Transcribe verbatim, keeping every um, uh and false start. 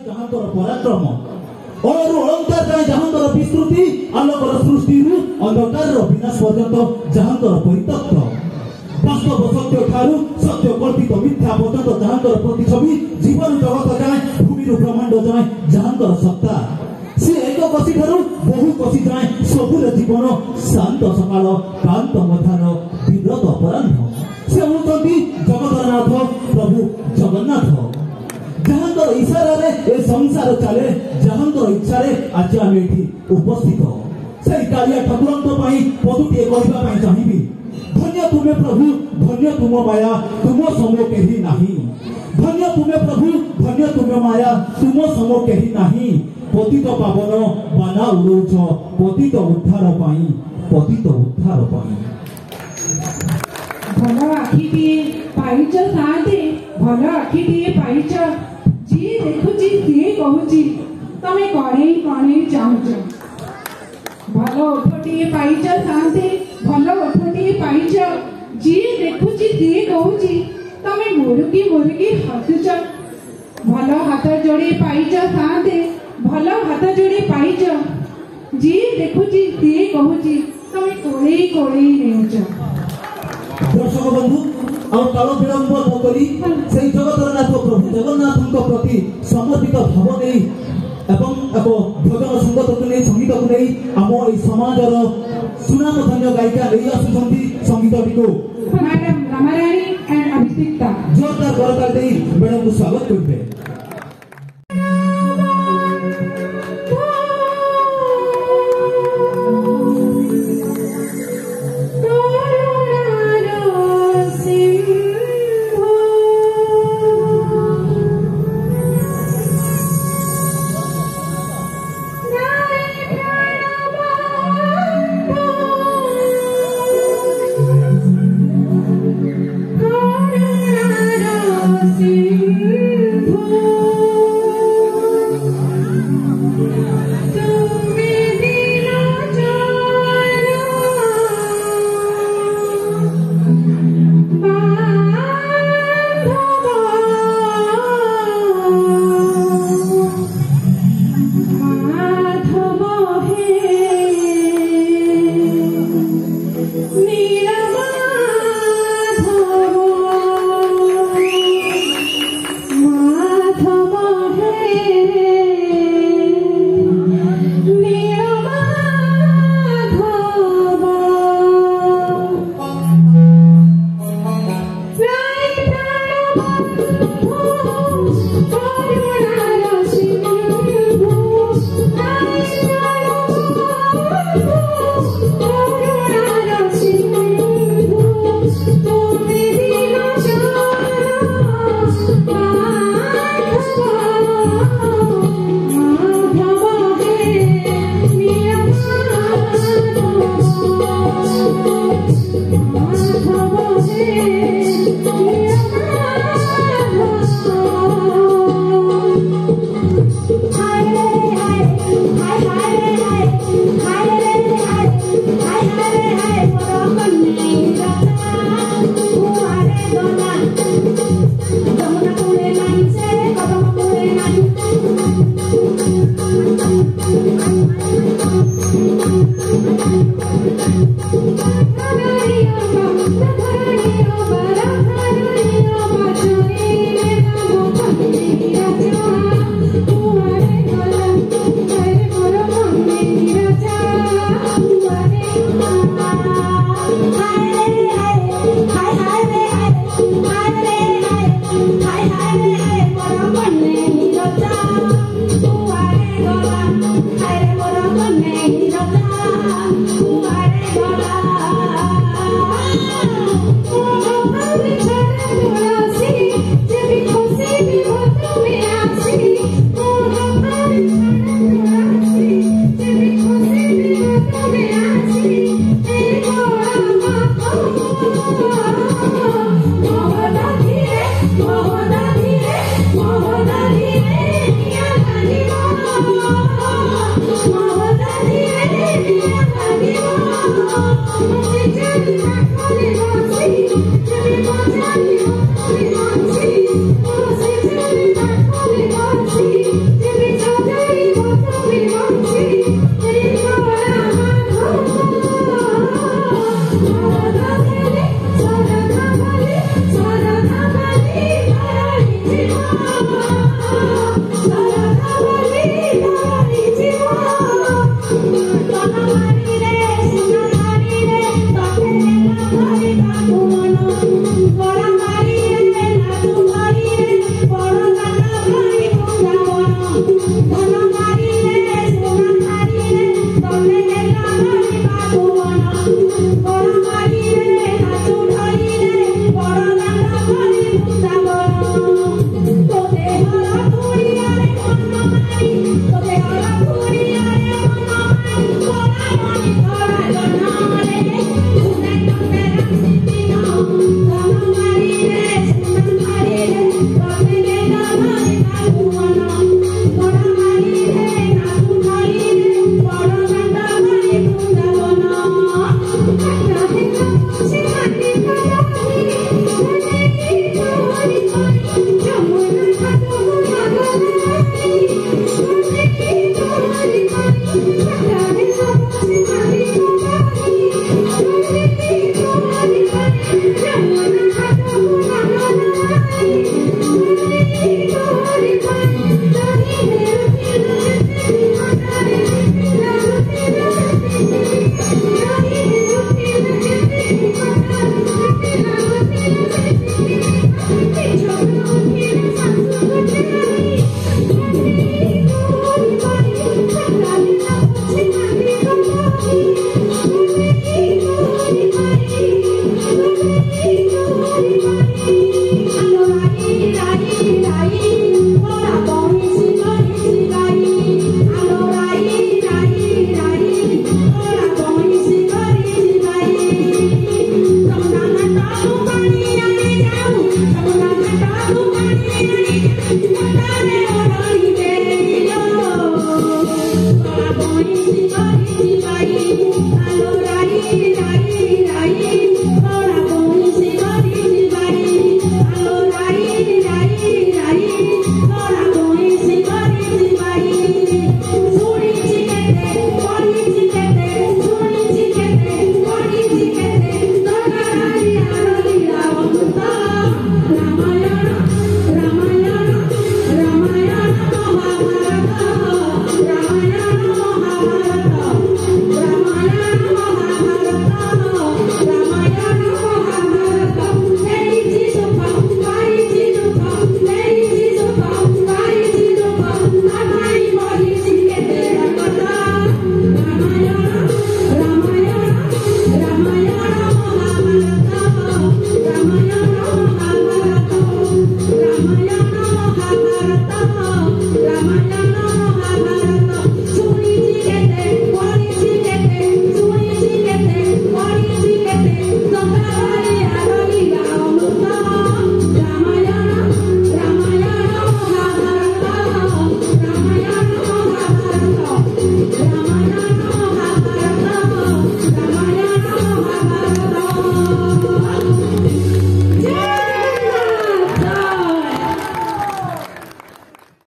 जहांतर पराक्रम अणु अलंकार जाए जहांतर विस्तृति आलोकर सृष्टि अंधकार विनाश पर्यंत जहांतर परितप्त वास्तव सत्य ठारू सत्य कल्पित मिथ्या पर्यंत जहांतर प्रतिछवि जीवन जगत जाए भूमि ब्रह्मांड जाए जहांतर सत्ता से एक कसी ठारू बहु कसी जाए सबुर जीवन शांत सकाल कांत मध्याह्न विव्रत अपराह्न से होती जगतनाथ प्रभु जगन्नाथ जहांतर इशारा ए संसार चले जहांतर इच्छा आज आम ये उपस्थित से कालिया ठाकुर पदुटे कहवाई चाहिए धन्य तुम्हें प्रभु धन्य तुम माया तुम सम कहीं नहीं धन्य तुम्हें प्रभु धन्य तुम्हें माया तुम सम कहीं नहीं पतित पावन बाना उड़ौछ पतित उद्धार पाई पतित उद्धार पाई भल आखिटे पाइच साथे भल आखिटे पाइच जी देखुची सी कहूची तमे कणे कणे चाहुच भल ओठटी पाइच साथे भल ओठटी पाइच जी देखुची सी कहूची तमे मुरुकी मुरुकी हसुच भल हाथ जोड़ी पाइच साथे भल हाथ जोड़ी पाइच जी देखुची सी कहूची तमे कोळे कोळे नेउच दर्शक बंधु और काल विलंब न करी से जगतनाथ प्रभु जगन्नाथ प्रति समर्पित भाव नहीं एवं एक भजन संगत को नहीं संगीत को नहीं आम ये समाजर सुनाम धन्य गायिका नहीं आसुंच संगीत को मैडम रामाराणी एंड अभिषिक्ता जोरदार करताल दे मैडम को स्वागत करते माधव है